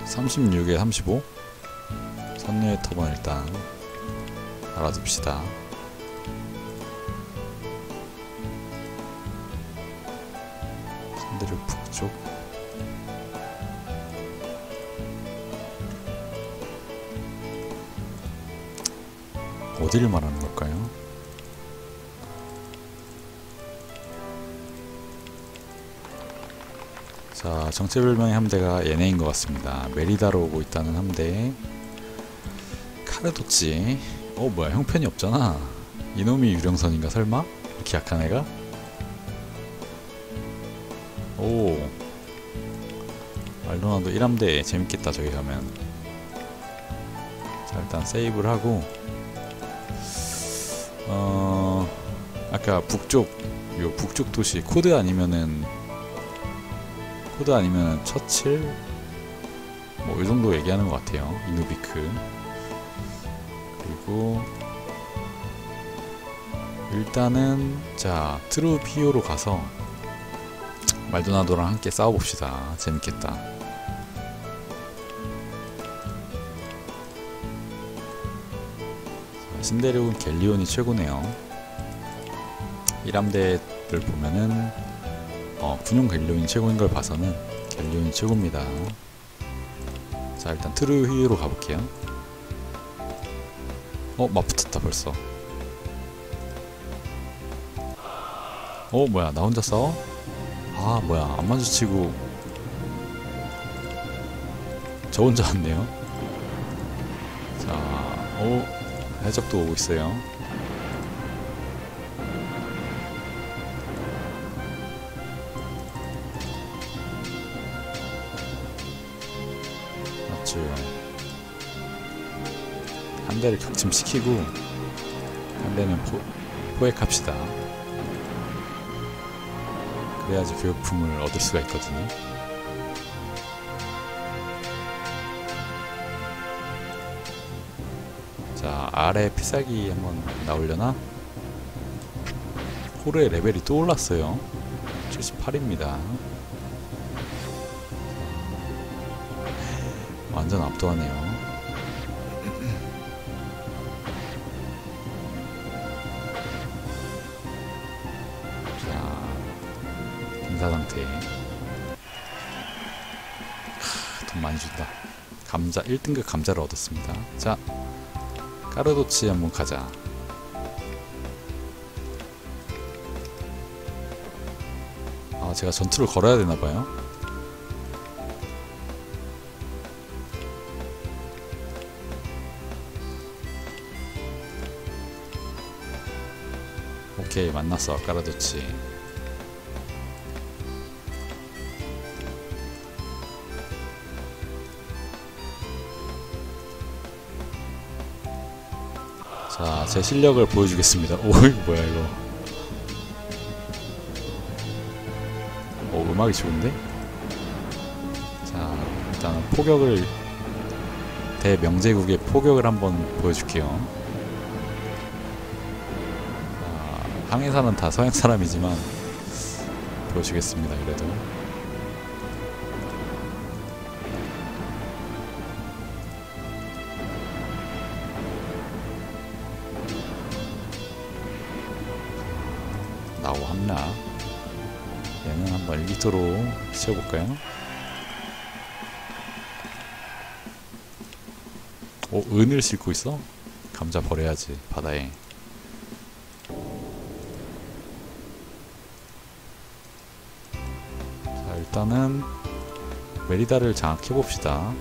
36에 35. 선녀의 톱은 일단 알아둡시다. 신대륙 북쪽. 어디를 말하는 걸까요? 자, 정체불명의 함대가 얘네인 것 같습니다. 메리다로 오고 있다는 함대. 카르도치. 뭐야, 형편이 없잖아. 이놈이 유령선인가 설마? 이렇게 약한 애가? 오, 말로나도 1함대 재밌겠다 저기 가면. 자, 일단 세이브를 하고 아까 북쪽, 요 북쪽 도시 코드 아니면은 처칠? 뭐 이정도 얘기하는 것 같아요. 이누비크. 그리고 일단은 자, 트루피오로 가서 말도나도랑 함께 싸워봅시다. 재밌겠다. 자, 신대륙은 갤리온이 최고네요. 1함대를 보면은 군용 갤리온이 최고인 걸 봐서는 갤리온이 최고입니다. 자, 일단 트루히로 가볼게요. 맞붙었다 벌써. 뭐야, 나 혼자 싸워? 아, 뭐야, 안 마주치고 저 혼자 왔네요. 자, 해적도 오고 있어요. 맞죠. 한 대를 격침시키고 한 대는 포획합시다. 그래야지 교육품을 얻을 수가 있거든요. 자, 아래 필살기 한번 나오려나? 호르의 레벨이 또 올랐어요. 78입니다. 완전 압도하네요. 상태. 돈 많이 준다. 감자 1등급 감자를 얻었습니다. 자, 까르도치 한번 가자. 제가 전투를 걸어야 되나봐요. 오케이, 만났어. 까르도치. 자, 제 실력을 보여주겠습니다. 오이, 뭐야 이거. 음악이 좋은데? 자, 일단 포격을, 대명제국의 포격을 한번 보여줄게요. 자, 항해사는 다 서양 사람이지만 보여주겠습니다. 그래도 나오 함락. 얘는 한번 1기토로 씌워볼까요? 은을 싣고 있어? 감자 버려야지, 바다에. 자, 일단은 메리다를 장악해봅시다.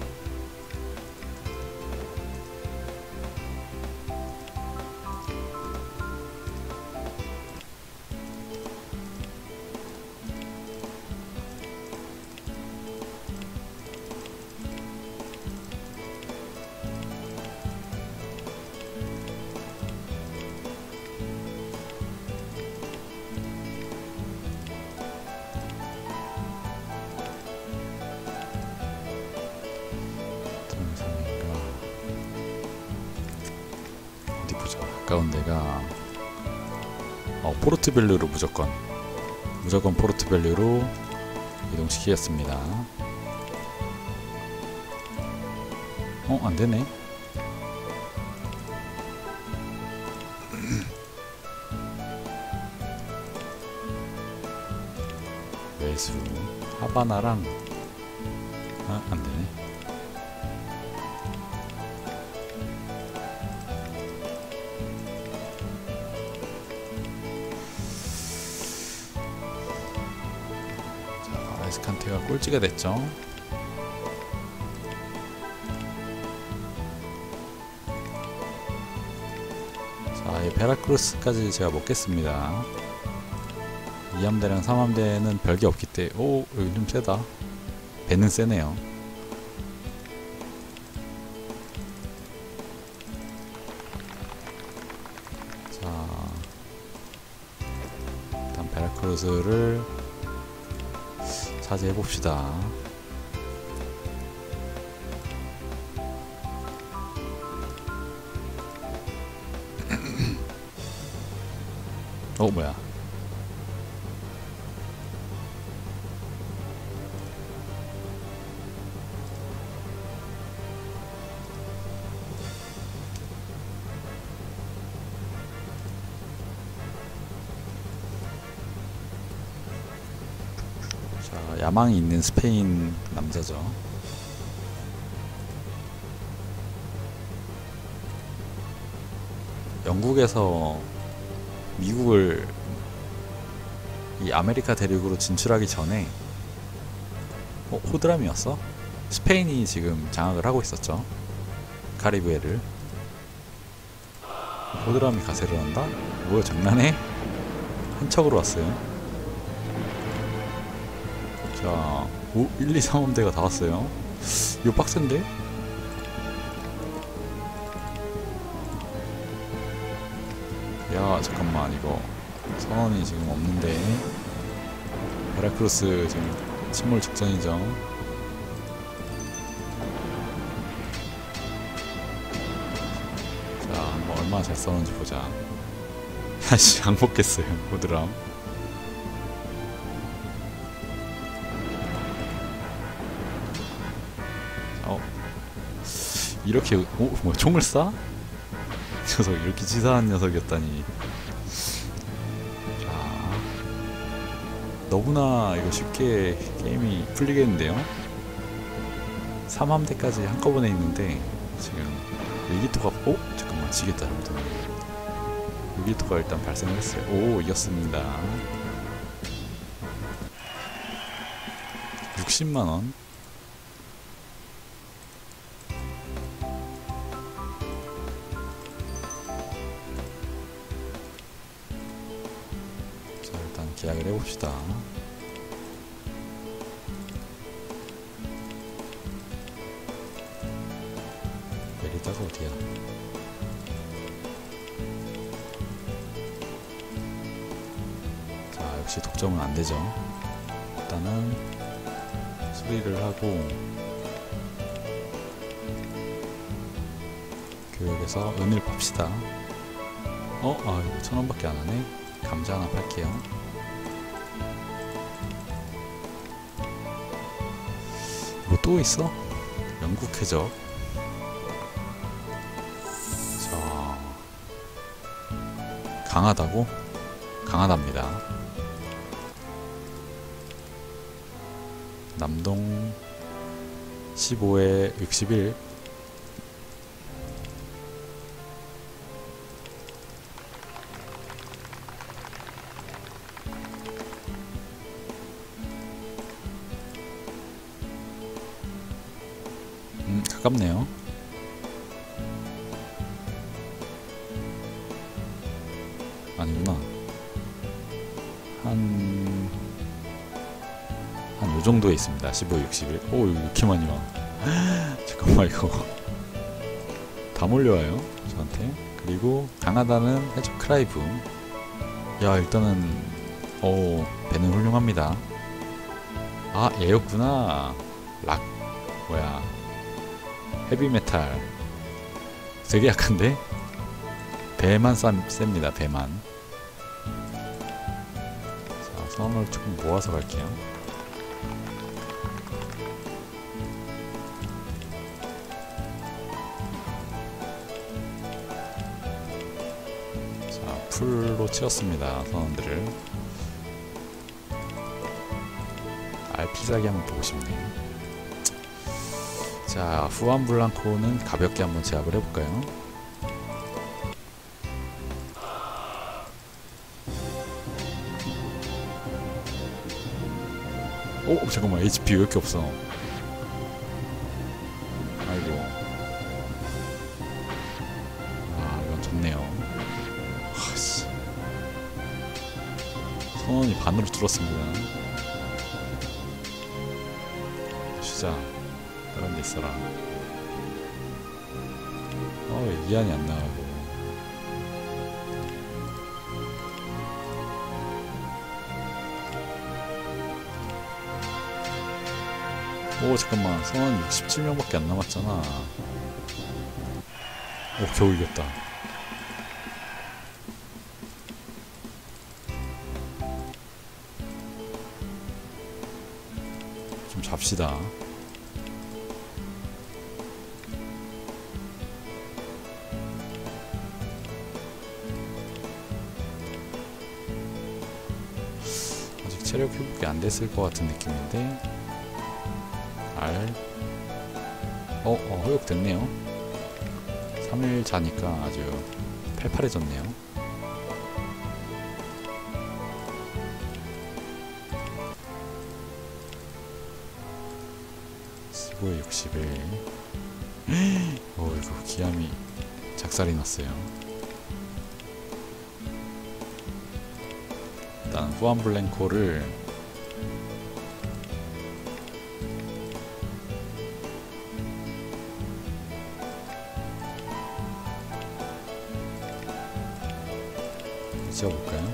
가까운 데가 포르투벨류로 무조건 포르투벨류로 이동시키겠습니다. 안되네. 외수 하바나랑 안되네. 자, 에스칸테가 꼴찌가 됐죠. 자, 이 베라크루스까지 제가 먹겠습니다. 2함대랑 3함대는 별게 없기 때문에. 오, 여기 좀 세다. 배는 세네요. 자, 일단 베라크루스를 차지해봅시다. 뭐야. 자, 야망이 있는 스페인 남자죠. 영국에서 미국을 이 아메리카 대륙으로 진출하기 전에 호드람이었어? 스페인이 지금 장악을 하고 있었죠. 카리브해를. 호드람이 가세를 한다? 뭐야, 장난해? 한 척으로 왔어요. 자, 1, 2, 3함대가 다 왔어요. 이거 빡센데? 야, 잠깐만, 이거 선원이 지금 없는데. 베라크루스 지금 침몰 직전이죠. 자, 한번 얼마나 잘 싸우는지 보자. 다시 안 먹겠어요, 호드람. 이렇게 뭐 총을 쏴? 녀석 이렇게 치사한 녀석이었다니. 자, 너무나 이거 쉽게 게임이 풀리겠는데요. 3함대까지 한꺼번에 있는데 지금 일기토가 잠깐만, 지겠다. 일기토가 일단 발생을 했어요. 오, 이겼습니다. 60만원. 계약을 해봅시다. 메리다가 어디야? 자, 역시 독점은 안되죠. 일단은 수리를 하고 교역에서 은을 팝시다. 이거 1000원밖에 안하네. 감자 하나 팔게요. 뭐 또 있어? 영국 해적. 자, 강하다고? 강하답니다. 남동 15에 61. 가깝네요. 아니구나. 한 요정도에 있습니다. 15, 61. 오, 이거 이렇게 많이 와. 잠깐만, 이거 다 몰려와요 저한테. 그리고 강하다는 해적 크라이브. 야, 일단은 배는 훌륭합니다. 아, 얘였구나. 락 뭐야, 헤비메탈. 되게 약한데? 배만 셉니다. 배만. 자, 선을 조금 모아서 갈게요. 풀로 채웠습니다. 선원들을. 알피사기 한번 보고 싶네요. 자, 후안 블랑코는 가볍게 한번 제압을 해볼까요? 오, 잠깐만, HP 왜 이렇게 없어? 아이고. 아, 이건 좋네요. 아씨. 선원이 반으로 줄었습니다. 쉬자. 다른 데 있어라. 왜 이안이 안 나가고. 오, 잠깐만. 선원 67명밖에 안 남았잖아. 오, 겨우 이겼다. 좀 잡시다. 아직 체력 회복이 안 됐을 것 같은 느낌인데. 회복됐네요. 3일 자니까 아주 팔팔해졌네요. 15에 61. 이거 기암이 작살이 났어요. 일단 후안 블랭코를 지어볼까요?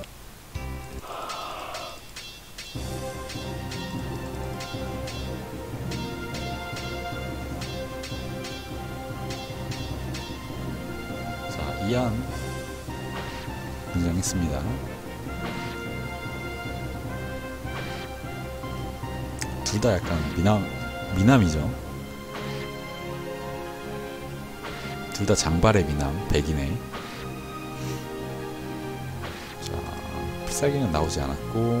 자, 이안 등장했습니다. 둘 다 약간 미남이죠. 둘 다 장발의 미남, 백인의. 필살기는 나오지 않았고,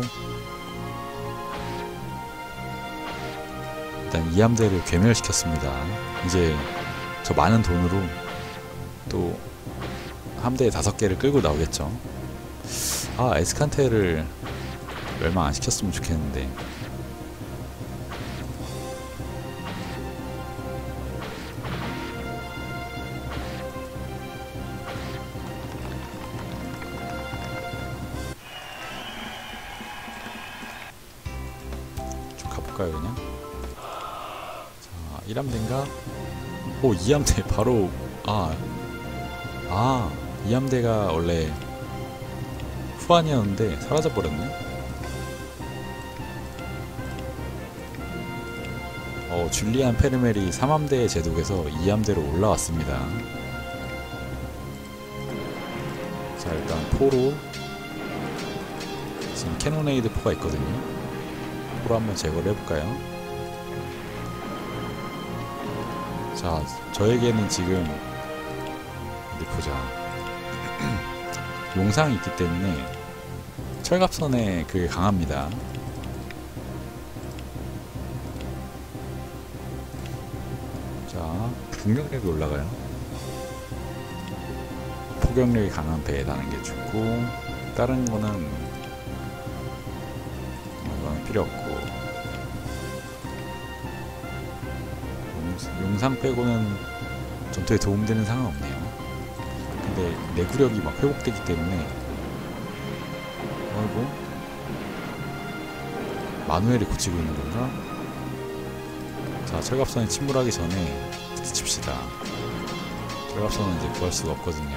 일단 이함대를 괴멸시켰습니다. 이제 저 많은 돈으로 또 함대에 5개를 끌고 나오겠죠. 아, 에스칸테를 멸망 안 시켰으면 좋겠는데. 가볼까요, 그냥? 자, 1함대인가? 오, 2함대 바로. 아, 2함대가 원래 후안이었는데 사라져버렸네. 줄리안 페르멜이 3함대의 제독에서 2함대로 올라왔습니다. 자, 일단 포로 지금 캐노네이드 포가 있거든요. 포로 한번 제거를 해볼까요? 자, 저에게는 지금 어디 보자. 용상이 있기 때문에 철갑선에 그게 강합니다. 자, 공격력이 올라가요. 포격력이 강한 배에 다는 게 좋고, 다른 거는 이건 필요 없고, 용상 빼고는 전투에 도움되는 상은 없네요. 근데 내구력이 막 회복되기 때문에. 아이고, 마누엘이 고치고 있는 건가? 자, 철갑선에 침몰하기 전에 부딪힙시다. 철갑선은 이제 구할 수가 없거든요.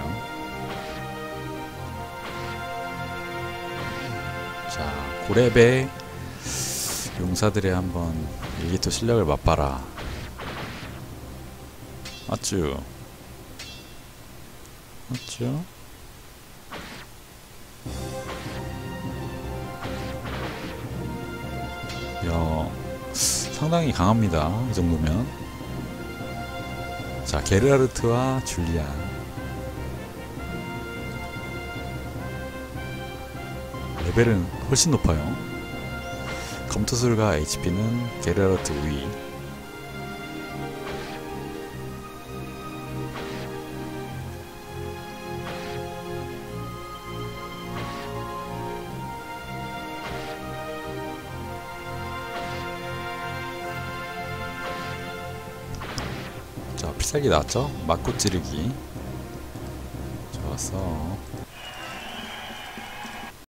자, 고렙의 용사들의 한번 일기토 실력을 맛봐라. 맞죠? 맞죠? 야, 상당히 강합니다. 이 정도면. 자, 게르하르트와 줄리안. 레벨은 훨씬 높아요. 검투술과 HP는 게르하르트 위. 자, 필살기 나왔죠? 맞고 찌르기. 좋았어.